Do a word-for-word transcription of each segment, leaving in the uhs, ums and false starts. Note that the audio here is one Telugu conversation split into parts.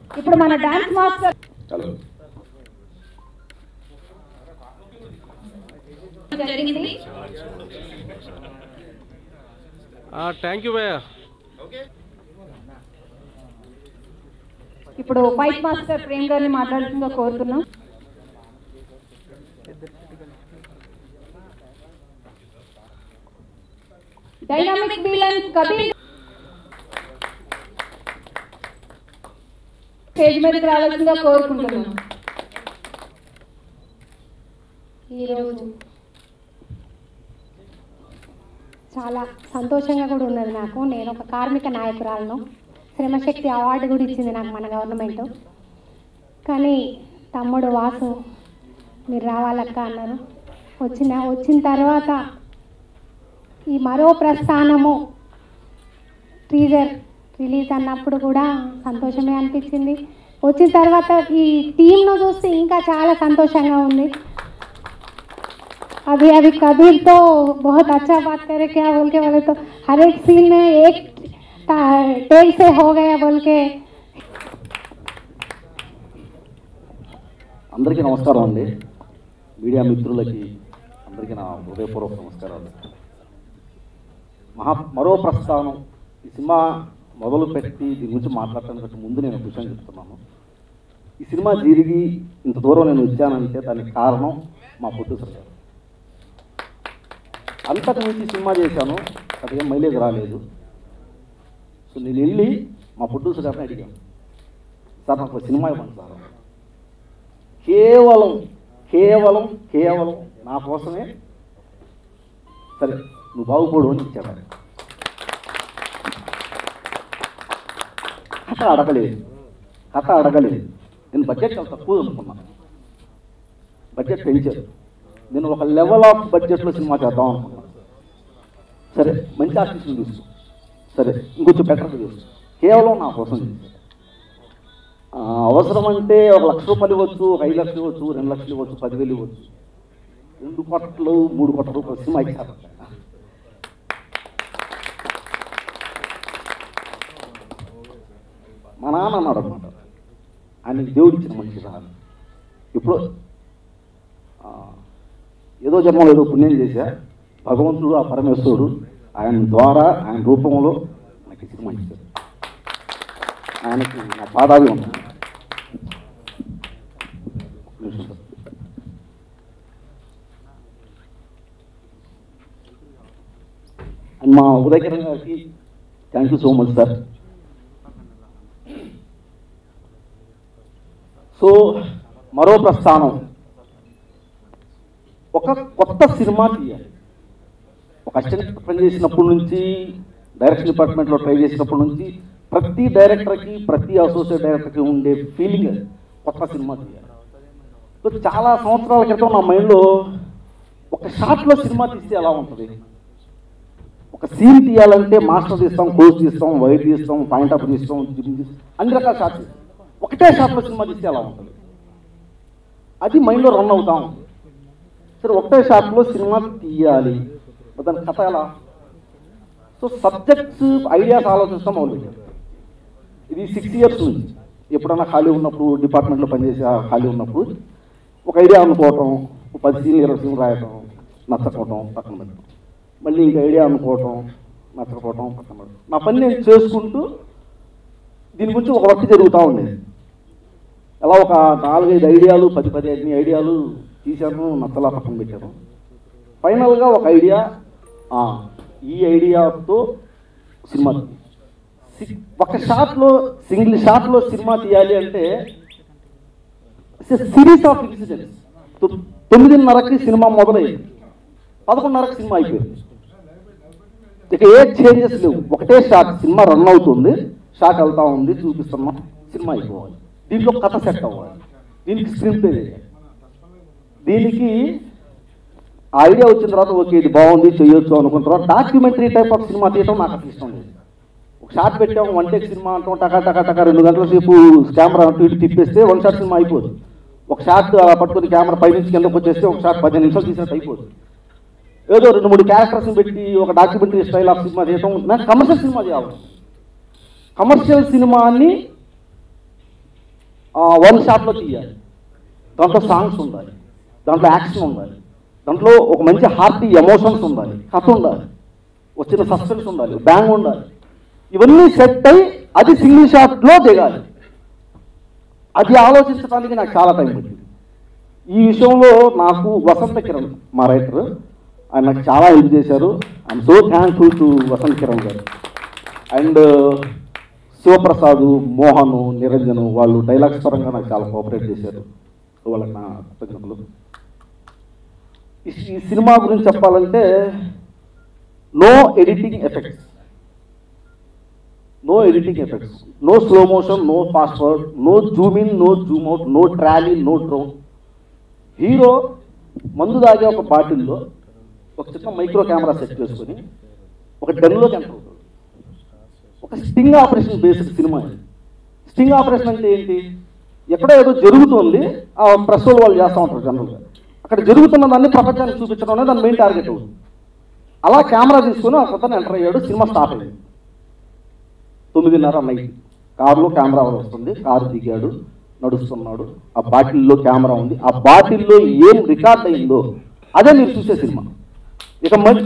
ఇప్పుడు మన డాన్స్ మాస్టర్ జరిగింది. థ్యాంక్ యూ భయ్యా. ఇప్పుడు ఫైట్ మాస్టర్ ప్రేమ్ గారిని మాట్లాడుతుందో కోరుతున్నాం. డైనామిక్ విలన్ కబీర్ స్టేజ్ మీదకి రావాల్సిందిగా కోరుకుంటున్నాం. ఈరోజు చాలా సంతోషంగా కూడా ఉన్నది నాకు. నేను ఒక కార్మిక నాయకురాలను, శ్రమశక్తి అవార్డు కూడా ఇచ్చింది నాకు మన గవర్నమెంట్. కానీ తమ్ముడు వాసు మీరు రావాలక్క అన్నారు. వచ్చిన వచ్చిన తర్వాత ఈ మరో ప్రస్థానము టీజర్ రిలీజ్ అన్నప్పుడు కూడా సంతోషమే అనిపించింది. వచ్చిన తర్వాత ఈ టీంను చూస్తే ఇంకా చాలా సంతోషంగా ఉంది. अभी अभी कबीर तो बहुत अच्छा बात करे, क्या बोल के बोले तो हर एक सीन में एक टेक से हो गया बोल के. అందరికీ నమస్కారం అండి. మీడియా మిత్రులకి అందరికీ నా హృదయపూర్వక నమస్కారాలు. మహా మరో ప్రస్థానం ఈ సినిమా మొదలు పెట్టి దీని గురించి మాట్లాడటానికి ముందు నేను ఒక విషయం చెప్తున్నాను. ఈ సినిమా జరిగి ఇంత దూరం నేను వచ్చానంటే దానికి కారణం మా ప్రొడ్యూసర్ గారు. అంతకు మించి సినిమా చేశాను, అదేం మైలేజ్ రాలేదు. సో నేను వెళ్ళి మా ప్రొడ్యూసర్ గారిని అడిగాను, సార్ నాకు సినిమా ఇవ్వండి సార్. కేవలం కేవలం కేవలం నా కోసమే సరే నువ్వు బాగుపడు అని ఇచ్చాడు. కథ అడగలేదు కథ అడగలేదు నేను బడ్జెట్ చాలా తక్కువ అనుకున్నాను. బడ్జెట్ పెంచారు. నేను ఒక లెవెల్ ఆఫ్ బడ్జెట్లో సినిమా చేద్దాం అనుకున్నాను. సరే మంచి ఆర్టిస్టులు తీసుకో, సరే ఇంకొంచెం బెటర్గా తీసుకో, కేవలం నా కోసం చేశాను. అవసరం అంటే ఒక లక్ష రూపాయలు ఇవ్వచ్చు, ఒక ఐదు లక్షలు ఇవ్వచ్చు, రెండు లక్షలు ఇవ్వచ్చు, పదివేలు ఇవ్వచ్చు, రెండు కోట్లు మూడు కోట్ల రూపాయలు సినిమా ఇచ్చారు. మా నాన్న అన్నాడు అనమాట, ఆయనకి దేవుడు ఇచ్చిన మనిషి రాదు. ఇప్పుడు ఏదో జన్మలో ఏదో పుణ్యం చేశా, భగవంతుడు ఆ పరమేశ్వరుడు ఆయన ద్వారా ఆయన రూపంలో నాకు సినిమా ఇచ్చారు. ఆయనకి నా పాదాలు ఉన్నాయి. అండ్ మా ఉదయకిరణ్ గారికి thank you so much sir. So మరో ప్రస్థానం ఒక కొత్త సినిమా తీయాలి. ఒక అసిస్టెంట్ పనిచేసినప్పటి నుంచి, డైరెక్షన్ డిపార్ట్మెంట్లో ట్రై చేసినప్పటి నుంచి ప్రతి డైరెక్టర్కి ప్రతి అసోసియేట్ డైరెక్టర్కి ఉండే ఫీలింగ్ కొత్త సినిమా తీయాలి. సో చాలా సంవత్సరాల క్రితం నా మైండ్లో ఒక షాట్లో సినిమా తీస్తే ఎలా ఉంటుంది, ఒక సీన్ తీయాలంటే మాస్టర్ తీస్తాం, కోచ్ తీస్తాం, వైట్ తీస్తాం, పాయింట్ ఆఫ్ తీస్తాం, అన్ని రకాల షాట్స్, ఒకటే షాట్లో సినిమా తీస్తే ఎలా ఉంటుంది అది మైండ్లో రన్ అవుతాం. సరే ఒకటే షాట్లో సినిమా తీయాలి, దాని కథ ఎలా? సో సబ్జెక్ట్స్ ఐడియాస్ ఆలోచిస్తాం మొదలుపెట్టాం. ఇది సిక్స్ ఇయర్స్ నుంచి ఎప్పుడన్నా ఖాళీ ఉన్నప్పుడు, డిపార్ట్మెంట్లో పనిచేసే ఖాళీ ఉన్నప్పుడు ఒక ఐడియా అనుకోవటం, పది సీన్లు ఇరవై సీన్లు రాయటం, నచ్చకపోవటం, పక్కన పెట్టడం, మళ్ళీ ఇంక ఐడియా అనుకోవటం, నచ్చకపోవటం, పక్కన పెట్టడం. నా పని నేను చేసుకుంటూ దీని గురించి ఒక వర్క్ జరుగుతూ ఉండేది. అలా ఒక నాలుగైదు ఐడియాలు, పది పది ఐదు ఐడియాలు తీశాను, నచ్చలా పక్కన పెట్టాను. ఫైనల్గా ఒక ఐడియా, ఈ ఐడియాతో సినిమా ఒక షాట్లో సింగిల్ షాట్లో సినిమా తీయాలి అంటే సిరీస్ ఆఫ్ ఇన్సిడెంట్స్. తొమ్మిదిన్నరకి సినిమా మొదలైంది, పదకొండున్నరకి సినిమా అయిపోయింది. ఇక ఏ చేంజెస్ లేవు, ఒకటే షాట్, సినిమా రన్ అవుతుంది, షాట్ వెళ్తా ఉంది, చూపిస్తున్నాం, సినిమా అయిపోవాలి. దీంట్లో కథ సెట్ అవ్వాలి, దీనికి స్క్రీన్ ప్లే చేయాలి. దీనికి ఐడియా వచ్చిన తర్వాత ఓకే ఇది బాగుంది చేయొచ్చు అనుకున్న తర్వాత డాక్యుమెంటరీ టైప్ ఆఫ్ సినిమా తీయటం నాకు అసలు ఇష్టం లేదు. ఒక షాట్ పెట్టాము, వన్ టేక్ సినిమా అంటాం, టకా టకా టకా రెండు గంటల సేపు కెమెరా అటు ఇటు తిప్పేస్తే వన్ షాట్ సినిమా అయిపోదు. ఒక షాట్ పట్టుకుని కెమెరా పై నుంచి కిందకు వచ్చేస్తే ఒక షాట్ పదిహేను నిమిషాలు తీసినట్టు అయిపోదు. ఏదో రెండు మూడు క్యారెక్టర్స్ని పెట్టి ఒక డాక్యుమెంటరీ స్టైల్ ఆఫ్ సినిమా చేయటం నాకు కమర్షియల్ సినిమా చేయాలి. కమర్షియల్ సినిమాని వన్ షాట్లో తీయాలి, దాంట్లో సాంగ్స్ ఉండాలి, దాంట్లో యాక్షన్ ఉండాలి, దాంట్లో ఒక మంచి హార్టీ ఎమోషన్స్ ఉండాలి, కథ ఉండాలి, వచ్చిన సస్పెన్స్ ఉండాలి, బ్యాంగ్ ఉండాలి. ఇవన్నీ సెట్ అయి అది సింగిల్ షాట్లో దిగాలి. అది ఆలోచించడానికి నాకు చాలా టైం పట్టింది. ఈ విషయంలో నాకు వసంత కిరణ్ మా రైటర్, ఆయన నాకు చాలా హెల్ప్ చేశారు. I'm so thankful to Vasantha Kiran గారు. అండ్ శివప్రసాద్, మోహన్, నిరంజన్ వాళ్ళు డైలాగ్స్ పరంగా నాకు చాలా కోఆపరేట్ చేశారు. వాళ్ళకి నా కృతజ్ఞతలు. ఈ సినిమా గురించి చెప్పాలంటే no editing effects, no editing effects, no slow motion, no fast forward, no zoom in, no zoom out, no trolley, no drone. Hero మందు తాగే ఒక బాటిల్లో ఒక చిన్న మైక్రో కెమెరా సెట్ చేసుకొని ఒక డెన్లోకి ఎంటర్ అవుతుంది. ఒక sting operation based cinema. Sting operation అంటే ఏంటి? ఎక్కడో ఏదో జరుగుతుంది, ఆ ప్రెస్ వాళ్ళు చేస్తూ ఉంటారు జనరల్గా. అక్కడ జరుగుతున్న దాన్ని ప్రపంచానికి చూపించడం అనేది దాని మెయిన్ టార్గెట్ అవుతుంది. అలా కెమెరా తీసుకొని ఆ కొత్తని ఎంటర్ అయ్యాడు. సినిమా స్టార్ట్ అయ్యింది. తొమ్మిదిన్నర నైట్ కారులో కెమెరా వస్తుంది. కారు దిగాడు, నడుస్తున్నాడు. ఆ బాటిల్లో కెమెరా ఉంది. ఆ బాటిల్లో ఏం రికార్డ్ అయిందో అదే మీరు చూసే సినిమా. ఇక మళ్ళీ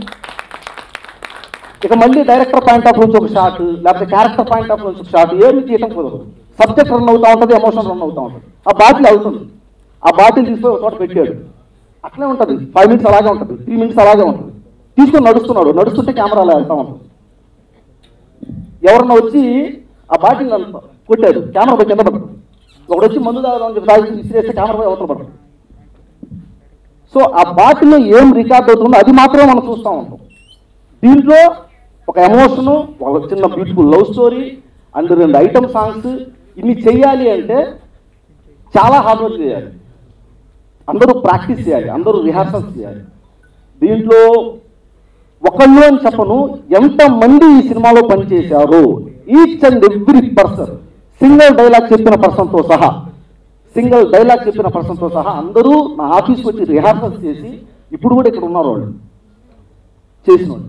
ఇక మళ్ళీ డైరెక్టర్ పాయింట్ ఆఫ్ నుంచి ఒక షాట్, లేకపోతే క్యారెక్టర్ పాయింట్ ఆఫ్ నుంచి ఒక షాట్ ఏమి తీయటం కుదరదు. సబ్జెక్ట్ రన్ అవుతూ ఉంటుంది, ఎమోషన్ రన్ అవుతూ ఉంటుంది. ఆ బాటిల్ అవుతుంది. ఆ బాటిల్ తీసుకొని ఒక చోట పెట్టాడు. అట్లే ఉంటుంది. ఫైవ్ మినిట్స్ అలాగే ఉంటుంది, త్రీ మినిట్స్ అలాగే ఉంటుంది. తీసుకొని నడుస్తున్నాడు. నడుస్తుంటే కెమెరా అలా వెళ్తూ ఉంటుంది. ఎవరన్నా వచ్చి ఆ బాటిల్ కొట్టారు, కెమెరా పోయి కింద పడుతుంది. ఒకడు వచ్చి మందు తాగడం చెప్పి తాగి విసిరేస్తే కెమెరా పోయి అవతల పడుతుంది. సో ఆ బాటిల్లో ఏం రికార్డ్ అవుతుందో అది మాత్రమే మనం చూస్తూ ఉంటాం. దీంట్లో ఒక ఎమోషను, ఒక చిన్న బ్యూటిఫుల్ లవ్ స్టోరీ అండ్ రెండు ఐటమ్ సాంగ్స్, ఇన్ని చెయ్యాలి అంటే చాలా హార్డ్ వర్క్ చేయాలి. అందరూ ప్రాక్టీస్ చేయాలి, అందరూ రిహార్సల్స్ చేయాలి. దీంట్లో ఒకళ్ళు అని చెప్పను, ఎంతమంది ఈ సినిమాలో పనిచేశారు, each and every person, single dialogue చెప్పిన పర్సన్తో సహా సింగిల్ డైలాగ్ చెప్పిన పర్సన్తో సహా అందరూ నా ఆఫీస్కి వచ్చి రిహార్సల్స్ చేసి ఇప్పుడు కూడా ఇక్కడ ఉన్నారు. వాళ్ళు చేసిన వాళ్ళు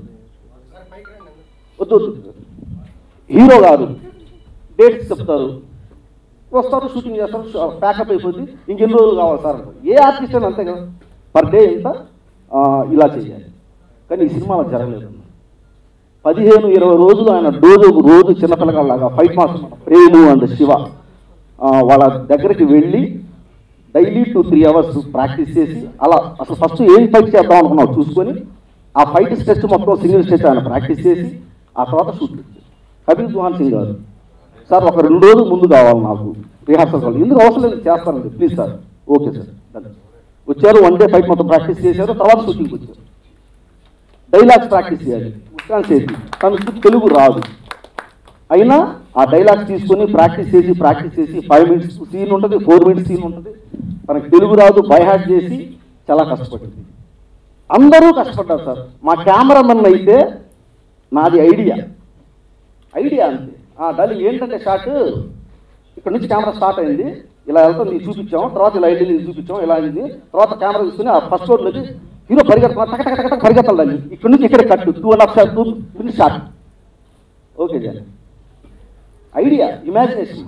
వద్దు హీరో గారు డేట్స్ చెప్తారు, వస్తారు, షూటింగ్ చేస్తారు, ప్యాకప్ అయిపోద్ది, ఇంకెన్ని రోజులు కావాలి సార్. ఏ ఆర్టిస్ట్ అని అంతే కదా, పర్ డే ఎంత ఇలా చేయాలి. కానీ ఈ సినిమాలో జరగలేదు. పదిహేను ఇరవై రోజులు ఆయన రోజు రోజు చిన్నపిల్లగాళ్ళలాగా fight master Prem and Shiva వాళ్ళ దగ్గరికి వెళ్ళి daily two three hours practice చేసి అలా అసలు ఫస్ట్ ఏం ఫైట్ చేద్దాం అనుకున్నావు చూసుకొని ఆ ఫైట్ స్టెచ్ మొత్తం సింగిల్ స్టెచ్ ఆయన ప్రాక్టీస్ చేసి ఆ తర్వాత షూట్ చేసి కపిల్ దుహాన్ సింగ్ గారు, సార్ ఒక రెండు రోజులు ముందు కావాలి నాకు రిహార్సల్ కావాలి. ఎందుకు అవసరం లేదు, చేస్తానండి ప్లీజ్ సార్. Okay sir. వచ్చారు, వన్ డే ఫైట్ మొత్తం ప్రాక్టీస్ చేశారు. తర్వాత షూటింగ్కి వచ్చారు. డైలాగ్స్ ప్రాక్టీస్ చేయాలి. ఉత్సాహం చేసి తనకు తెలుగు రాదు అయినా ఆ డైలాగ్స్ తీసుకొని ప్రాక్టీస్ చేసి ప్రాక్టీస్ చేసి ఫైవ్ మినిట్స్ సీన్ ఉంటుంది, ఫోర్ మినిట్స్ సీన్ ఉంటుంది. తనకు తెలుగు రాదు, బై హార్ట్ చేసి చాలా కష్టపడింది. అందరూ కష్టపడ్డారు సార్. మా కెమెరామెన్ అయితే నాది ఐడియా ఐడియా అంతే. దాని ఏంటంటే షాట్ ఇక్కడ నుంచి కెమెరా స్టార్ట్ అయింది, ఇలా వెళ్తాం నీకు చూపించాం, తర్వాత ఇలా అయింది చూపించాం, ఇలా అయింది, తర్వాత కెమెరా తీసుకుని ఆ ఫస్ట్ రోడ్లోకి హీరో పరిగెత్తున్నా టక టక టక పరిగెత్తాలి. దాన్ని ఇక్కడ నుంచి ఇక్కడ cut two and half shot two minutes shot. Okay sir. Idea, imagination.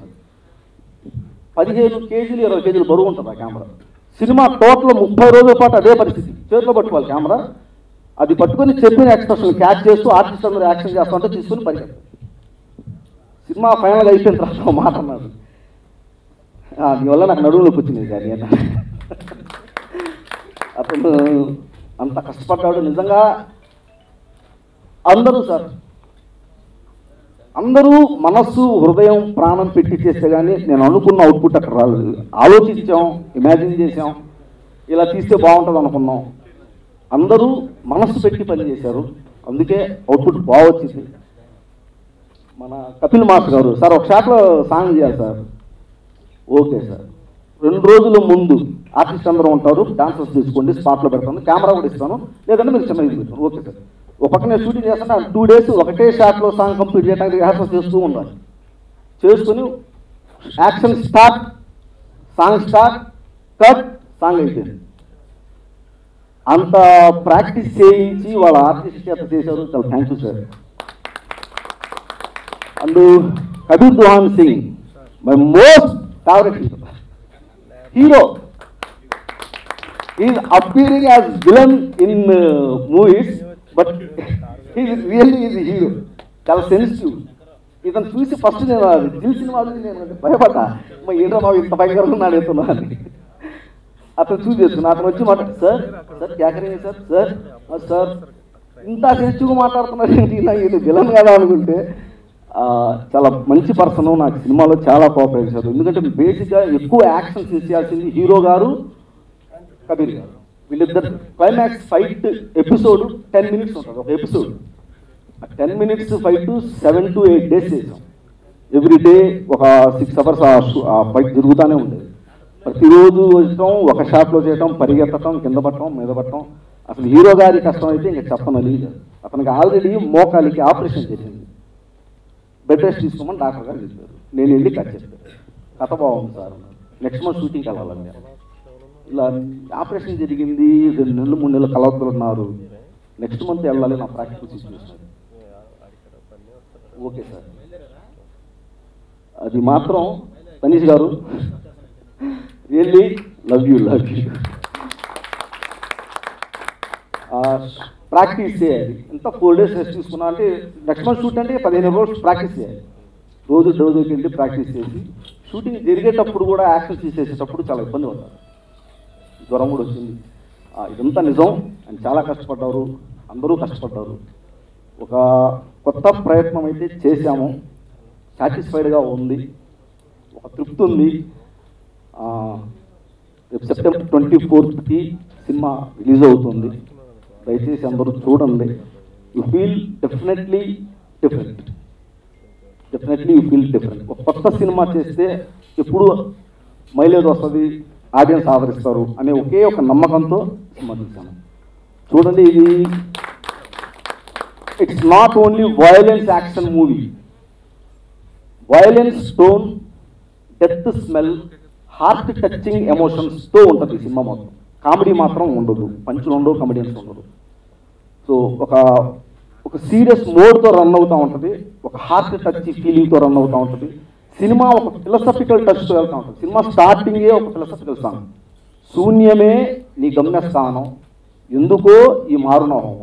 పదిహేను కేజీలు ఇరవై కేజీలు బరువు ఉంటుంది ఆ కెమెరా. సినిమా టోటల్ ముప్పై రోజుల పాటు అదే పరిస్థితి, చేతిలో పట్టుకోవాలి కెమెరా. అది పట్టుకొని చెప్పిన ఎక్స్ప్రెషన్ క్యాచ్ చేస్తూ ఆర్టిస్ట్ అందరూ యాక్షన్ చేస్తుంటే తీసుకుని పరిగెత్తాలి. సినిమా ఫైనల్గా అయిపోయిన తర్వాత మాట అన్నాడు, దీనివల్ల నాకు నడువులోకి వచ్చింది కానీ అతను అంత కష్టపడ్డాడు నిజంగా. అందరూ సార్ అందరూ మనస్సు హృదయం ప్రాణం పెట్టి చేస్తే కానీ నేను అనుకున్న అవుట్పుట్ అక్కడ రాలేదు. ఆలోచించాం, ఇమాజిన్ చేసాం, ఇలా తీస్తే బాగుంటుంది అనుకున్నాం. అందరూ మనస్సు పెట్టి పని చేశారు, అందుకే అవుట్పుట్ బాగా వచ్చింది. మన కపిల్ మాస్టర్ గారు, సార్ ఒక షాట్లో సాంగ్ చేయాలి సార్. Okay sir. రెండు రోజుల ముందు ఆర్టిస్ట్ అందరూ ఉంటారు, డాన్సర్స్ తీసుకోండి, స్పాట్లో పెడతాను, కెమెరా కూడా ఇస్తాను, లేదంటే మీరు చిన్న ఇది పెడతాను. Okay sir. ఒక పక్కన షూటింగ్ చేస్తుంటే టూ డేస్ ఒకటే షాట్లో సాంగ్ కంప్లీట్ చేయడానికి రిహార్సల్ చేస్తూ ఉండాలి. చేసుకుని action start, song start, cut, song అయిపోయింది. అంత ప్రాక్టీస్ చేయించి వాళ్ళ ఆర్టిస్ట్ చేత చేశారు. చాలా thank you sir. And Kabir Duhan Singh, my most favourite hero is appearing as villain in movies, but is really is hero. చాలా సెన్సిటివ్. ఇతను చూసి ఫస్ట్ నేను తెలిసిన వాళ్ళు నేను భయపడ్డా, మా ఏంటో మా ఇంత భయంకరంగా ఉన్నాడు ఎత్తున్నా అని. అతను చూసి చేసుకున్నా. అతను వచ్చి మాట సార్ సార్ క్యాకరే సార్ సార్ సార్ ఇంత సెన్సిటివ్గా మాట్లాడుతున్నారు ఏంటి, నాకు ఇది విలన్ కదా అనుకుంటే చాలా మంచి పర్సన్. నాకు సినిమాలో చాలా కోఆపరేట్ చేశారు. ఎందుకంటే బేసిక్గా ఎక్కువ యాక్షన్ చేయాల్సింది హీరో గారు, కబీర్ గారు. వీళ్ళిద్దరు climax fight episode ten minutes ఉంటుంది ఒక ఎపిసోడ్. ఆ ten minutes fight seven to eight days చేసాం. ఎవ్రీ డే ఒక సిక్స్ అవర్స్ ఆ ఫైట్ జరుగుతూనే ఉండేది. ప్రతిరోజు వచ్చడం, ఒక షాట్లో చేయటం, పరిగెత్తడం, కింద పట్టడం, మీద పట్టడం. అసలు హీరో గారి కష్టం అయితే ఇంకా చెప్పనది. అతనికి ఆల్రెడీ మోకాలికి ఆపరేషన్ చేసింది. బెడ్ రెస్ట్ తీసుకోమని డాక్టర్ గారు చెప్పారు. నేను వెళ్ళి కట్ చెప్పాను. కథ బాగుంది సార్, నెక్స్ట్ మంత్ షూటింగ్కి వెళ్ళాలండి. ఇలా ఆపరేషన్ జరిగింది, రెండు నెలలు మూడు నెలలు కలవతున్నారు, నెక్స్ట్ మంత్ వెళ్ళాలి, నా ప్రాక్టికల్ సిచ్యువేషన్. Okay sir. అది మాత్రం తనీష్ గారు really love you love you. Practice చేయాలి. ఎంత ఫోర్ డేస్ రెస్ట్ తీసుకున్నా అంటే నెక్స్ట్ మంత్ షూట్ అంటే పదిహేను రోజులు ప్రాక్టీస్ చేయాలి. రోజు రోజుకి వెళ్ళి ప్రాక్టీస్ చేసి షూటింగ్ జరిగేటప్పుడు కూడా యాక్షన్ చేసేటప్పుడు చాలా ఇబ్బంది పడ్డారు. జ్వరం కూడా వచ్చింది. ఇదంతా నిజం. అని చాలా కష్టపడ్డారు, అందరూ కష్టపడ్డారు. ఒక కొత్త ప్రయత్నం అయితే చేశాము. సాటిస్ఫైడ్గా ఉంది, ఒక తృప్తి ఉంది. రేపు సెప్టెంబర్ ట్వంటీ ఫోర్త్కి సినిమా రిలీజ్ అవుతుంది. దయచేసి అందరూ చూడండి. You feel definitely different, definitely you feel different. ఒక కొత్త సినిమా చేస్తే ఎప్పుడు మైలేజ్ వస్తుంది, ఆడియన్స్ ఆదరిస్తారు అనే ఒకే ఒక నమ్మకంతో సినిమా తీశాను. చూడండి, ఇది it's not only violence action movie. Violence, tone, death, smell, heart touching ఎమోషన్స్తో ఉంటుంది ఈ సినిమా మొత్తం. కామెడీ మాత్రం ఉండదు, పంచులు ఉండవు, కామెడియన్స్ ఉండదు. సో ఒక ఒక సీరియస్ మోడ్తో రన్ అవుతూ ఉంటుంది, ఒక హార్ట్ టచ్ ఫీలింగ్తో రన్ అవుతూ ఉంటుంది. సినిమా ఒక ఫిలసఫికల్ టచ్తో వెళ్తూ ఉంటుంది. సినిమా స్టార్టింగే ఒక ఫిలసఫికల్ సాంగ్, శూన్యమే నీ గమ్యస్థానం, ఎందుకో ఈ మారునోహం,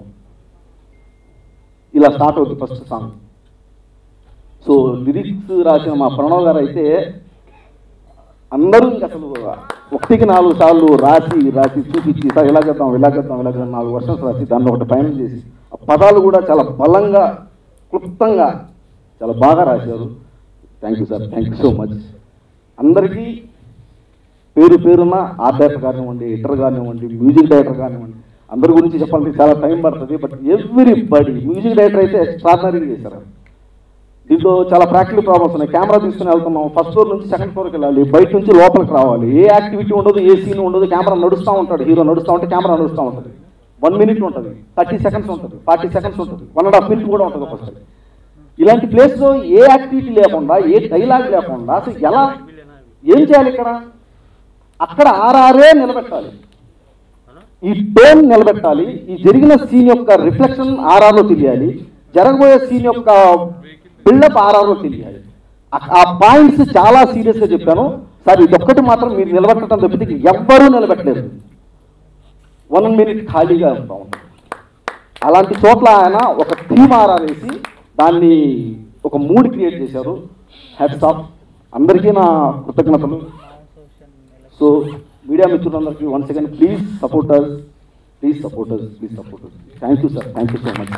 ఇలా స్టార్ట్ అవుతుంది ఫస్ట్ సాంగ్. సో లిరిక్స్ రాసిన మా ప్రణవ్ గారు అయితే అందరూ ఇంకా అసలు ఒకటికి నాలుగు సార్లు రాసి రాసి చూపించి సార్ ఇలా చేద్దాం ఇలా చేద్దాం ఇలా చేద్దాం నాలుగు వర్షన్స్ రాసి దాన్ని ఒకటి పైన చేసి ఆ పదాలు కూడా చాలా బలంగా క్లుప్తంగా చాలా బాగా రాశారు. Thank you sir, thank you so much. అందరికీ పేరు పేరున్న ఆర్ట్ డైరెక్టర్ కానివ్వండి, ఎడిటర్ కానివ్వండి, మ్యూజిక్ డైరెక్టర్ కానివ్వండి, అందరి గురించి చెప్పాలంటే చాలా టైం పడుతుంది. But everybody music director అయితే ఎక్స్ట్రాడినరీ చేశారు. దీంట్లో చాలా ప్రాక్టికల్ ప్రాబ్లమ్స్ ఉన్నాయి. కెమెరా తీసుకుని వెళ్తున్నాం, ఫస్ట్ ఫ్లోర్ నుంచి సెకండ్ ఫ్లోర్కి వెళ్ళాలి, బయట నుంచి లోపలికి రావాలి. ఏ యాక్టివిటీ ఉండదు, ఏ సీన్ ఉండదు. కెమెరా నడుస్తూ ఉంటాడు, హీరో నడుస్తూ ఉంటే కెమెరా నడుస్తూ ఉంటుంది. వన్ మినిట్ ఉంటుంది, థర్టీ సెకండ్స్ ఉంటుంది, ఫార్టీ సెకండ్స్ ఉంటుంది, వన్ అండ్ హాఫ్ మినిట్ కూడా ఉంటుంది ఒకసారి. ఇలాంటి ప్లేస్లో ఏ యాక్టివిటీ లేకుండా, ఏ డైలాగ్ లేకుండా అసలు ఎలా ఏం చేయాలి? ఇక్కడ అక్కడ ఆర్ఆర్ఏ నిలబెట్టాలి, ఈ టోన్ నిలబెట్టాలి, ఈ జరిగిన సీన్ యొక్క రిఫ్లెక్షన్ ఆర్ఆర్లో తెలియాలి, జరగబోయే సీన్ యొక్క బిల్డప్ ఆర్ఆర్లో తెలియాలి. ఆ పాయింట్స్ చాలా సీరియస్గా చెప్పాను సార్. ఇదొక్కటి మాత్రం మీరు నిలబెట్టడం తప్పితే ఎవ్వరూ నిలబెట్టలేదు. వన్ మినిట్ ఖాళీగా ఉంటా ఉంటుంది. అలాంటి చోట్ల ఆయన ఒక థీమ్ ఆర్ఆర్ వేసి దాన్ని ఒక మూడ్ క్రియేట్ చేశారు. Hats off. అందరికీ నా కృతజ్ఞతలు. సో మీడియా మిత్రులందరికీ once again please support us, please support us, please support us. Thank you sir, thank you so much.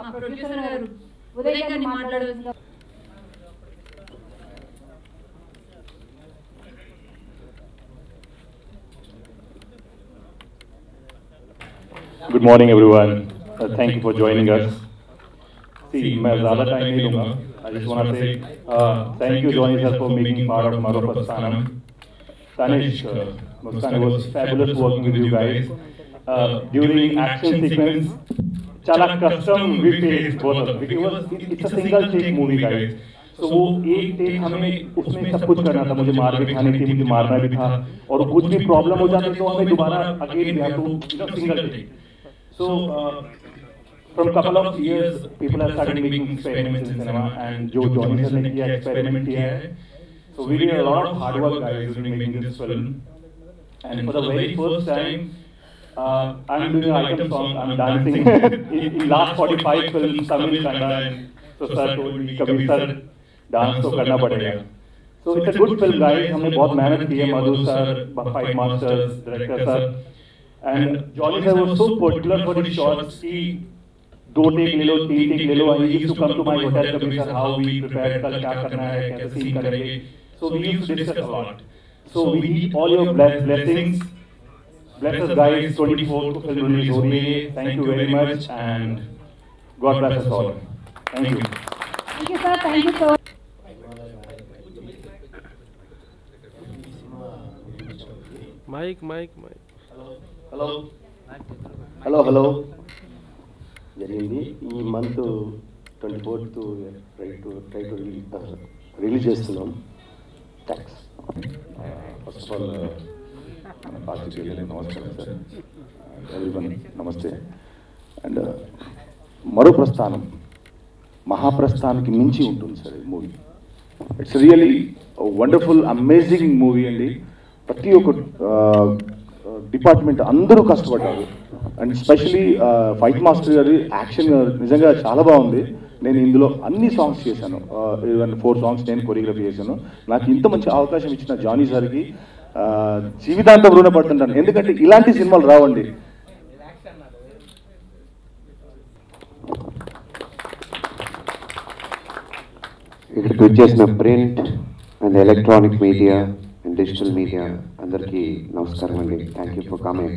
Good morning, everyone. Uh, thank you for joining us. See, मैं ज़्यादा टाइम नहीं लूँगा. I just want to say uh, thank you, Johnny sir, for making part of Maropasthanam. Tanish, uh, Muskan, it was fabulous working with you guys. Uh, during action sequence, chala custom we faced both of them because it's a single take movie, guys. So वो एक टेक हमें उसमें सब कुछ करना था. मुझे मार भी खानी थी, मुझे मारना भी था, और कुछ भी प्रॉब्लम हो जाती तो हमें दोबारा again we have to you know single take. So uh, from couple of years, people have started making experiments in cinema, and जो जॉनी सर ने किया एक्सपेरिमेंट किया है, So we did a lot of hard work, guys, during making this film. And for the very first time, uh, I'm doing an item song, I'm dancing. in, in last forty-five films, Tamil, Kannada, and so sir told me, Kabir sir, dance to karna padega. So it's a good film, guys. हमने बहुत मेहनत की है, मधु sir, fight masters, director sir, and Johnny sir was so particular for his shots कि दो टेक ले लो, तीन टेक ले लो. And he used to come to my hotel, Kabir sir, how we prepared, कल क्या करना है, कैसे scene करेंगे. So we used to discuss a lot. So we need all your bless, blessings. Bless us, guys. twenty-fourth को film release हो रही है. Thank you very much and God bless us all. Thank you. Thank you, sir. Thank you so much. Mike mike mike hello hello hello జరిగింది ఈ month twenty fourth try to try to release చేస్తున్నాం. థ్యాంక్స్. ఫస్ట్ ఆఫ్ ఆల్ మన పార్టీకి నమస్కారం సార్, ఎవ్రీవన్ నమస్తే. అండ్ మరో ప్రస్థానం మహాప్రస్థానానికి మించి ఉంటుంది సార్ ఈ movie. It's really wonderful amazing movie అండి. ప్రతి ఒక్క డిపార్ట్మెంట్ అందరూ కష్టపడ్డారు. అండ్ స్పెషలీ ఫైట్ మాస్టర్ గారి యాక్షన్ నిజంగా చాలా బాగుంది. నేను ఇందులో అన్ని సాంగ్స్ చేశాను, ఈవెన్ ఫోర్ సాంగ్స్ నేను కొరియోగ్రఫీ చేశాను. నాకు ఇంత మంచి అవకాశం ఇచ్చిన జానీ సార్కి జీవితాంతం రుణపడుతుంటాను, ఎందుకంటే ఇలాంటి సినిమాలు రావండి. ఇక్కడికి వచ్చేసిన print and electronic media and digital media అందరికీ నమస్కారం అండి. Thank you for coming.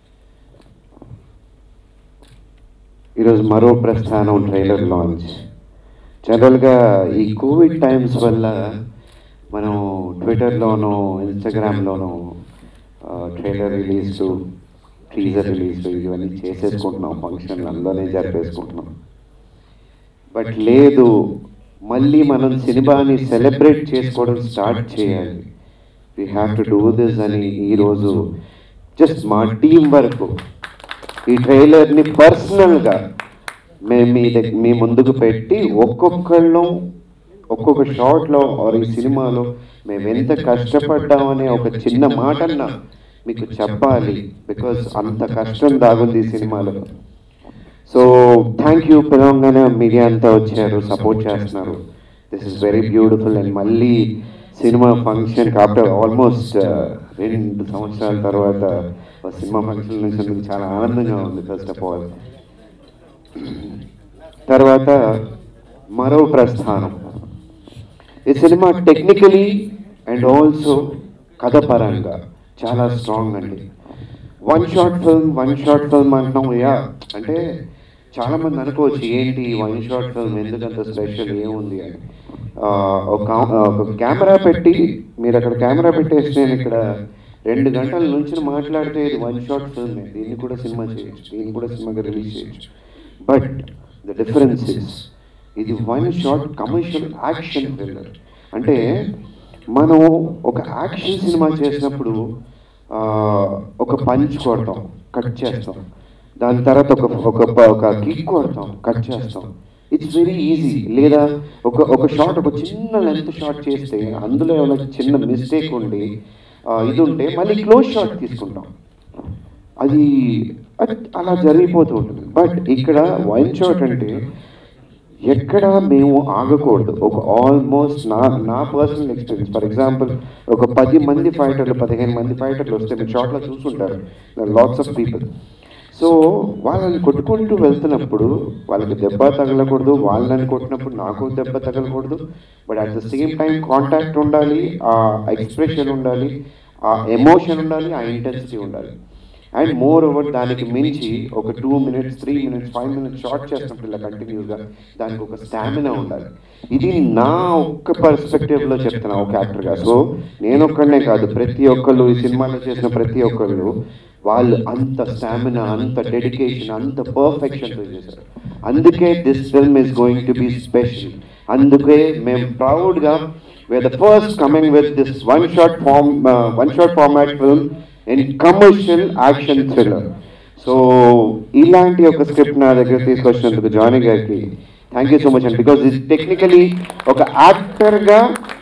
ఈరోజు మరో ప్రస్థానం ట్రైలర్ లాంచ్. జనరల్గా ఈ కోవిడ్ టైమ్స్ వల్ల మనం ట్విట్టర్లోనూ ఇన్స్టాగ్రామ్లోనూ ట్రైలర్ రిలీజ్లు, టీజర్ రిలీజ్లు ఇవన్నీ చేసేసుకుంటున్నాం, ఫంక్షన్లు అందులోనే జరిపేసుకుంటున్నాం. బట్ లేదు, మళ్ళీ మనం సినిమాని సెలబ్రేట్ చేసుకోవడం స్టార్ట్ చేయాలి. We have to do this అని ఈరోజు జస్ట్ మా టీం వరకు ఈ ట్రైలర్ని పర్సనల్గా మేము మీ దగ్గర మీ ముందుకు పెట్టి ఒక్కొక్కళ్ళం ఒక్కొక్క షాట్లో ఈ సినిమాలో మేము ఎంత కష్టపడ్డామనే ఒక చిన్న మాటన్నా మీకు చెప్పాలి. బికాజ్ అంత కష్టం దాగుంది ఈ సినిమాలో. So thank you. పిలవంగానే మీడియా అంతా వచ్చారు, సపోర్ట్ చేస్తున్నారు. This is very beautiful. And మళ్ళీ సినిమా ఫంక్షన్ ఆఫ్టర్ ఆల్మోస్ట్ రెండు సంవత్సరాల తర్వాత సినిమా ఫంక్షన్ నుంచి చాలా ఆనందంగా ఉంది. ఫస్ట్ ఆఫ్ ఆల్ తర్వాత మరో ప్రస్థానం. ఈ సినిమా టెక్నికలీ అండ్ ఆల్సో కథపరంగా చాలా స్ట్రాంగ్ అండి. One shot film one shot film అంటున్నాం. యా అంటే చాలామంది అనుకోవచ్చు ఏంటి వన్ షాట్ ఫిల్మ్ ఎందుకంత స్పెషల్ ఏముంది అని. ఒక ఒక కెమెరా పెట్టి మీరు అక్కడ కెమెరా పెట్టేసి నేను ఇక్కడ రెండు గంటల నుంచి మాట్లాడితే ఇది వన్ షాట్ ఫిల్మే. దీన్ని కూడా సినిమా చేయొచ్చు, దీన్ని కూడా సినిమాగా రిలీజ్ చేయొచ్చు. బట్ ద డిఫరెన్స్ ఇస్ ఇది one shot commercial action thriller. అంటే మనం ఒక యాక్షన్ సినిమా చేసినప్పుడు ఒక పంచ్ కొడతాం, కట్ చేస్తాం, దాని తర్వాత ఒక ఒక ఒక కిక్ కొడతాం, కట్ చేస్తాం. It's very easy. లేదా ఒక ఒక షాట్ ఒక చిన్న లెంత్ షాట్ చేస్తే అందులో ఏమైనా చిన్న మిస్టేక్ ఉండి ఇది ఉంటే మళ్ళీ క్లోజ్ షాట్ తీసుకుంటాం. అది అలా జరిగిపోతూ ఉంటుంది. బట్ ఇక్కడ వన్ షాట్ అంటే ఎక్కడ మేము ఆగకూడదు. ఒక ఆల్మోస్ట్ నా నా పర్సనల్ ఎక్స్పీరియన్స్, ఫర్ ఎగ్జాంపుల్ ఒక పది మంది ఫైటర్లు పదిహేను మంది ఫైటర్లు వస్తే మీరు షాట్లో చూసుకుంటారు, లాట్స్ ఆఫ్ పీపుల్. సో వాళ్ళని కొట్టుకుంటూ వెళ్తున్నప్పుడు వాళ్ళకి దెబ్బ తగలకూడదు, వాళ్ళని కొట్టినప్పుడు నాకు దెబ్బ తగలకూడదు. But at the same time contact ఉండాలి, ఆ ఎక్స్ప్రెషన్ ఉండాలి, ఆ ఎమోషన్ ఉండాలి, ఆ ఇంటెన్సిటీ ఉండాలి. అండ్ మోర్ ఓవర్ దానికి మించి ఒక two minutes three minutes five minutes shot చేసినప్పుడు ఇలా కంటిన్యూస్గా దానికి ఒక స్టామినా ఉండాలి. ఇది నా ఒక్క పర్స్పెక్టివ్లో చెప్తున్నా ఒక యాక్టర్గా. సో నేను ఒక్కడనే కాదు, ప్రతి ఒక్కళ్ళు ఈ సినిమాలో చేసిన ప్రతి ఒక్కళ్ళు వాళ్ళు అంత స్టామినా, అంత డెడికేషన్, అంత పర్ఫెక్షన్తో చేశారు. అందుకే this film is going to be special. అందుకే మేము ప్రౌడ్గా we are the first coming with this one shot form one shot format film in commercial action thriller. So ఇలాంటి ఒక స్క్రిప్ట్ నా దగ్గర తీసుకొచ్చినందుకు జానీ గారికి థ్యాంక్ యూ సో మచ్ అండి. బికాజ్ ఇది టెక్నికలీ ఒక యాక్టర్గా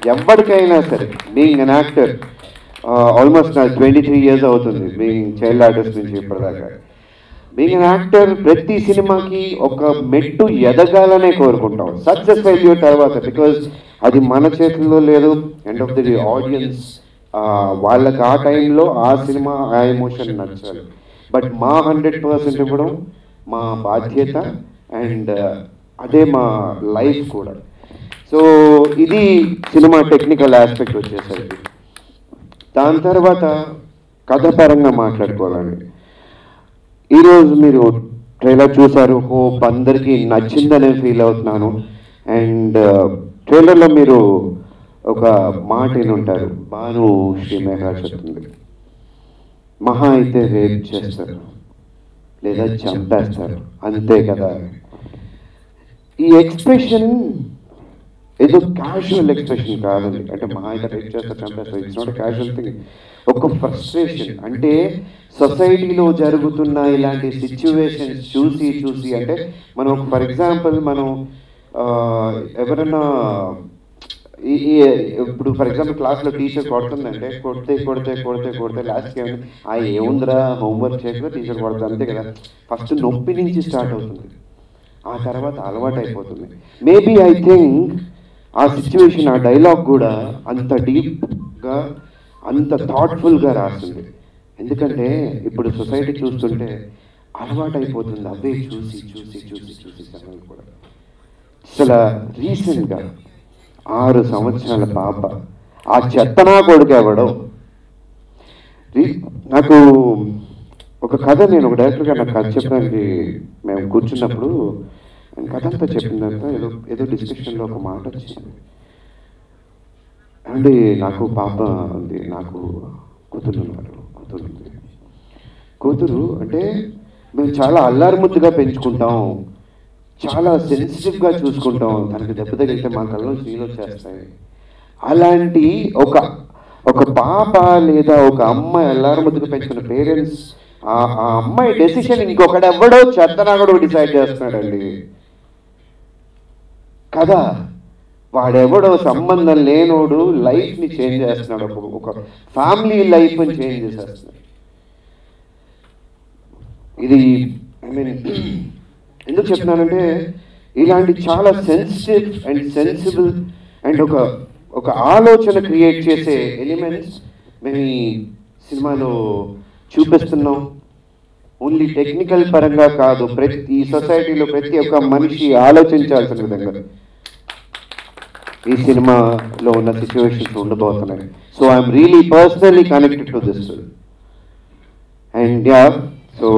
ఎవరికైనా సరే బీయింగ్ అన్ యాక్టర్ ఆల్మోస్ట్ నా ట్వంటీ త్రీ ఇయర్స్ అవుతుంది బీయింగ్ చైల్డ్ ఆర్టిస్ట్ నుంచి ఇప్పటిదాకా. బీయింగ్ అన్ యాక్టర్ ప్రతి సినిమాకి ఒక మెట్టు ఎదగాలనే కోరుకుంటాం సక్సెస్ ఫెయిల్యూర్ తర్వాత, బికాజ్ అది మన చేతుల్లో లేదు. End of the day audience వాళ్ళకి ఆ టైంలో ఆ సినిమా ఆ ఎమోషన్ నచ్చాలి. బట్ మా హండ్రెడ్ పర్సెంట్ ఇవ్వడం మా బాధ్యత అండ్ అదే మా లైఫ్ కూడా. సో ఇది సినిమా టెక్నికల్ ఆస్పెక్ట్ వచ్చేసరికి. దాని తర్వాత కథపరంగా మాట్లాడుకోవాలండి. ఈరోజు మీరు ట్రైలర్ చూసారు, హోప్ అందరికీ నచ్చిందనే ఫీల్ అవుతున్నాను. అండ్ ట్రైలర్లో మీరు ఒక మాట ఉంటారు, భాను శ్రీమేఘ చెప్తుంది, మహా అయితే రేప్ చేస్తారు లేదా చంపేస్తారు అంతే కదా. ఈ ఎక్స్ప్రెషన్ ఏదో క్యాజువల్ ఎక్స్ప్రెషన్ కాదండి. అంటే మహా అయితే రేప్ చేస్తారు చంపేస్తారు, ఇట్స్ నాట్ క్యాజువల్ థింగ్. ఒక ఫ్రస్ట్రేషన్, అంటే సొసైటీలో జరుగుతున్న ఇలాంటి సిచ్యువేషన్స్ చూసి చూసి అంటే మనం ఫర్ ఎగ్జాంపుల్ మనం ఎవరన్నా ఈ ఇప్పుడు ఫర్ ఎగ్జాంపుల్ క్లాస్లో టీచర్ కొడుతుందంటే కొడితే కొడితే కొడితే కొడితే లాస్ట్కి ఏమైనా ఆ ఏముందిరా హోంవర్క్ చేయకుండా టీచర్ కొడుతుంది అంతే కదా. ఫస్ట్ నొప్పి నుంచి స్టార్ట్ అవుతుంది, ఆ తర్వాత అలవాటు అయిపోతుంది. మేబీ ఐ థింక్ ఆ సిచ్యువేషన్ ఆ డైలాగ్ కూడా అంత డీప్గా అంత థాట్ఫుల్గా రాస్తుంది. ఎందుకంటే ఇప్పుడు సొసైటీ చూస్తుంటే అలవాటు అయిపోతుంది అవే చూసి చూసి చూసి చూసి జనాలు కూడా. అసలు రీసెంట్గా ఆరు సంవత్సరాల పాప ఆ చెత్తనా కొడుకు ఎవడో నాకు ఒక కథ, నేను ఒక డైరెక్టర్గా నాకు కథ చెప్పడానికి మేము కూర్చున్నప్పుడు కథ అంతా చెప్పిందంతా ఏదో ఏదో డిస్కషన్లో ఒక మాట వచ్చింది. అండి నాకు పాప ఉంది, నాకు కూతురు ఉన్నారు, కూతురు ఉంది. కూతురు అంటే మేము చాలా అల్లారు ముద్దుగా పెంచుకుంటాం, చాలా సెన్సిటివ్గా చూసుకుంటాం, తనకి దెబ్బ తగిలితే మా కళ్ళలో నీళ్ళు వచ్చేస్తాయి. అలాంటి ఒక ఒక పాప లేదా ఒక అమ్మాయి అల్లారు ముద్దుగా పెంచుకున్న పేరెంట్స్ ఆ అమ్మాయి డెసిషన్ ఇంకొకడెవ్వడో చెత్తనాగడో డిసైడ్ చేస్తున్నాడండి కదా. వాడెవడో సంబంధం లేనోడు లైఫ్ని చేంజ్ చేస్తున్నాడు, ఒక ఫ్యామిలీ లైఫ్ని చేంజ్ చేసేస్తున్నాడు. ఇది ఐ మీన్ ఎందుకు చెప్తున్నానంటే ఇలాంటి చాలా సెన్సిటివ్ అండ్ సెన్సిబుల్ అండ్ ఒక ఒక ఆలోచన క్రియేట్ చేసే ఎలిమెంట్స్ మేము ఈ సినిమాలో చూపిస్తున్నాం. ఓన్లీ టెక్నికల్ పరంగా కాదు, ప్రతి ఈ సొసైటీలో ప్రతి ఒక్క మనిషి ఆలోచించాల్సిన విధంగా ఈ సినిమాలో ఉన్న సిచ్యువేషన్స్ ఉండబోతున్నాయి. So I'm really personally connected to this film. And yeah so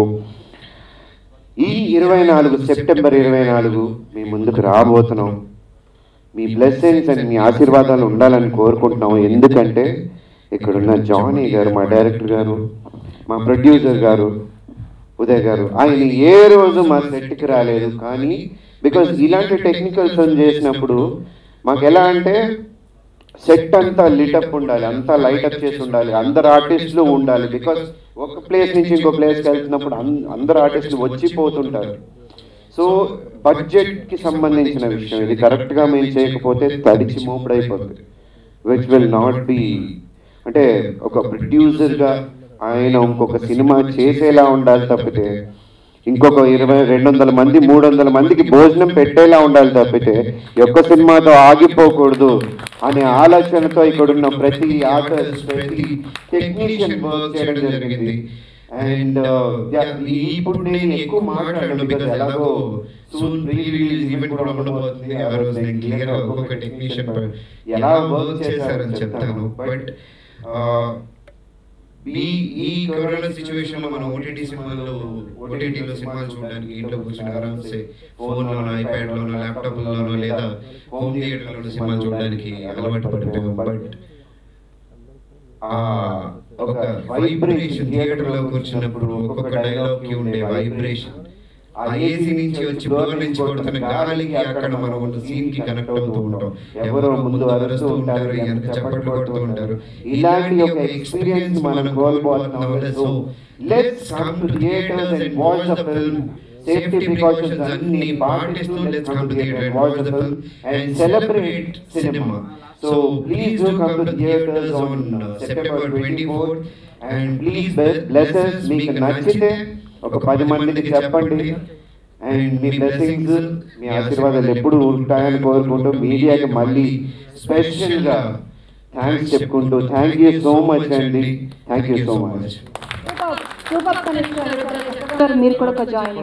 ఈ ఇరవై నాలుగు సెప్టెంబర్ ఇరవై నాలుగు మీ ముందుకు రాబోతున్నాం. మీ బ్లెస్సింగ్స్ అండ్ మీ ఆశీర్వాదాలు ఉండాలని కోరుకుంటున్నాం. ఎందుకంటే ఇక్కడున్న జానీ గారు, మా డైరెక్టర్ గారు, మా ప్రొడ్యూసర్ గారు ఉదయ్ గారు, ఆయన ఏ రోజు మా సెట్కి రాలేదు. కానీ బికాజ్ ఇలాంటి టెక్నికల్ ఫిల్మ్ చేసినప్పుడు మాకు ఎలా అంటే సెట్ అంతా లిటప్ ఉండాలి, అంతా లైటప్ చేసి ఉండాలి, అందరు ఆర్టిస్టులు ఉండాలి. బికాస్ ఒక ప్లేస్ నుంచి ఇంకో ప్లేస్కి వెళ్తున్నప్పుడు అందరు ఆర్టిస్టులు వచ్చిపోతుంటారు. సో బడ్జెట్కి సంబంధించిన విషయం ఇది. కరెక్ట్గా మేము చేయకపోతే తడిచి మోపుడైపోతుంది, విచ్ విల్ నాట్ బి. అంటే ఒక ప్రొడ్యూసర్గా ఆయన ఇంకొక సినిమా చేసేలా ఉండాలి తప్పితే, ఇంకొక ఇరవై రెండు వందల మంది మూడు వందల మందికి భోజనం పెట్టేలా ఉండాలి తప్పితే ఒక్క సినిమాతో ఆగిపోకూడదు అనే ఆలోచనతో ఇక్కడున్న ప్రతి ఆర్టిస్ట్ ప్రతి టెక్నీషియన్ వర్క్ చేయడం జరిగింది. అండ్ ఇప్పుడు నేను ఎక్కువ మాట్లాడను, బికాస్ ఎలాగో సూన్ ప్రీ రిలీజ్ ఈవెంట్ కూడా ఉండబోతుంది. ఆ రోజు నేను క్లియర్గా ఒక్కొక్క టెక్నీషియన్ ఎలా వర్క్ చేశారని చెప్తాను. బట్ ఈ ఈ కరోనా సిచ్యువేషన్ లో మనం ఓటీటీ సినిమాలు ఓటీటీలో సినిమాలు చూడడానికి ఇంట్లో కూర్చొని ఆరామ్సే ఫోన్లోనో ఐప్యాడ్లోనో ల్యాప్టాప్లోనో లేదా హోమ్ థియేటర్లో సినిమాలు చూడడానికి అలవాటు పడిపోయాం. బట్ ఒక వైబ్రేషన్ థియేటర్లో కూర్చున్నప్పుడు ఒక్కొక్క డైలాగ్కి ఉండే వైబ్రేషన్, ఆ ఏసీ నుంచి వచ్చి డోర్ నుంచి కొడుతున్న గాలికి అక్కడ మనం సీన్ కి కనెక్ట్ అవుతూ ఉంటాం. ఎవరో ముందు అరుస్తూ ఉంటారు, ఎంత చప్పట్లు కొడుతూ ఉంటారు. ఇలాంటి ఒక ఎక్స్పీరియన్స్ మనం కోల్పోతున్నాం. So let's come to theatres and watch the film safety precautions అన్ని పాటిస్తూ let's come to theatre and watch the film and celebrate cinema. So please do come to theatres on September twenty fourth and please bless us. మీకు నచ్చితే ఒక పది మందికి చెప్పండి అండ్ మీ బ్లెస్సింగ్స్ మీ ఆశీర్వాదాలు ఎప్పుడు ఉంటాయని కోరుకుంటూ మీడియాకి మళ్ళీ స్పెషల్గా థ్యాంక్స్ చెప్పుకుంటూ థ్యాంక్ యూ సో మచ్ అండి. Thank you so much. Super connect మీరు కూడా ఒక జాయిన్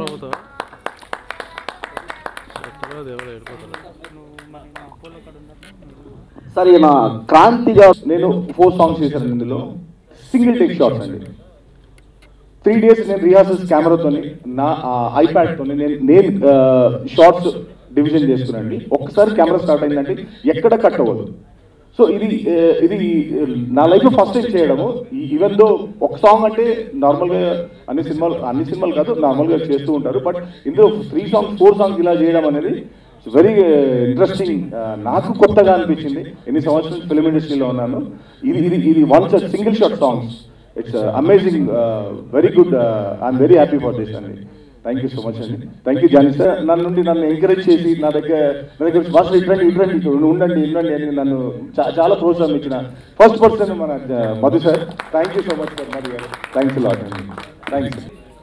సార్ ఈయన క్రాంతిగా నేను ఫోర్ సాంగ్స్ చేశాను. ఇందులో సింగిల్ టేక్ షాట్స్ అండి. త్రీ డేస్ నేను రిహార్సల్స్ కెమెరాతో నా ఐప్యాడ్తో నేను నేను షార్ట్స్ డివిజన్ చేసుకున్నాండి. ఒక్కసారి కెమెరా స్టార్ట్ అయిందంటే ఎక్కడ కట్ అవ్వదు. సో ఇది ఇది నా లైఫ్లో ఫస్ట్ టైం చేయడము. ఈవెన్ దో ఒక సాంగ్ అంటే నార్మల్గా అన్ని సినిమాలు అన్ని సినిమాలు కాదు నార్మల్గా చేస్తూ ఉంటారు. బట్ ఇందులో త్రీ సాంగ్స్ ఫోర్ సాంగ్స్ ఇలా చేయడం అనేది వెరీ ఇంట్రెస్టింగ్. నాకు కొత్తగా అనిపించింది. ఎన్ని సంవత్సరాలు ఫిల్మ్ ఇండస్ట్రీలో ఉన్నాను. ఇది ఇది ఇది once single shot songs. It's amazing, very good. I'm very happy for this అండి. థ్యాంక్ యూ సో మచ్ అండి. Thank you Johnny sir. నన్ను నుండి నన్ను ఎంకరేజ్ చేసి నా దగ్గర నా దగ్గర మాస్టర్ ఇట్రండి ఇట్రండి ఉండండి ఉండండి అని నన్ను చాలా ప్రోత్సాహం ఇచ్చిన ఫస్ట్ పర్సన్ మన Madhu sir. Thank you so much sir Madhu గారు. థ్యాంక్స్ లాట్ అండి. థ్యాంక్స్.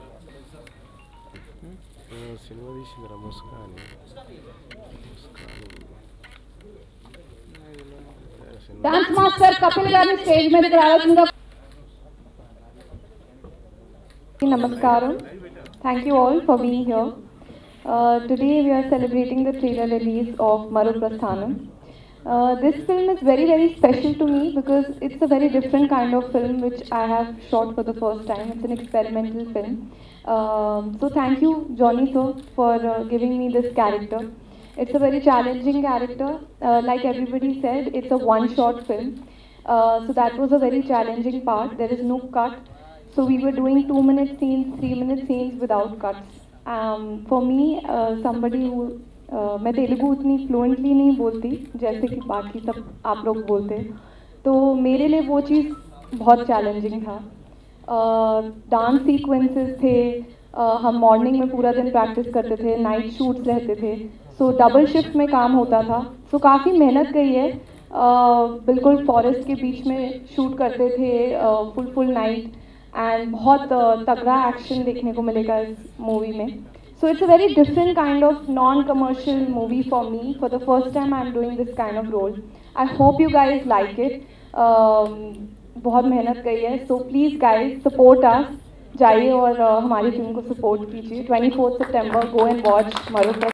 సినిమా తీసిందిరా ముస్కాని. డాన్స్ మాస్టర్ కపిల్ గారిని స్టేజ్ మీదకి రావాల్సిందిగా. Namaskaram. Thank you all for being here. Uh, today we are celebrating the trailer release of Maru Prasthanam. Uh, this film is very very special to me because it's a very different kind of film which I have shot for the first time. It's an experimental film. Um, so thank you Johnny sir for uh, giving me this character. It's a very challenging character. Uh, like everybody said, it's a one shot film. Uh, so that was a very challenging part. There is no cut. So we were doing two minute scenes, three minute scenes without cuts. Um, for me, uh, somebody who uh, मैं तेलुगु उतनी फ्लुएंटली नहीं बोलती जैसे कि बाकी सब आप लोग बोलते, तो मेरे लिए वो चीज़ बहुत चैलेंजिंग था. डांस uh, सीक्वेंसेस थे, uh, हम मॉर्निंग में पूरा दिन प्रैक्टिस करते थे, नाइट शूट्स रहते थे, सो डबल शिफ्ट में काम होता था. सो so, काफ़ी मेहनत गई है. uh, बिल्कुल फॉरेस्ट के बीच में शूट करते थे, फुल फुल नाइट एंड बहुत तगड़ा एक्शन देखने को मिलेगा इस मूवी में. So it's a very different kind of non commercial movie for me. For the first time I am doing this kind of role. I hope you guys like it. बहुत मेहनत गई है. So please guys support us. जाइए और uh, हमारी फिल्म को सपोर्ट कीजिए. ट्वेंटी फोर्थ सितंबर गो एंड वॉच मरू.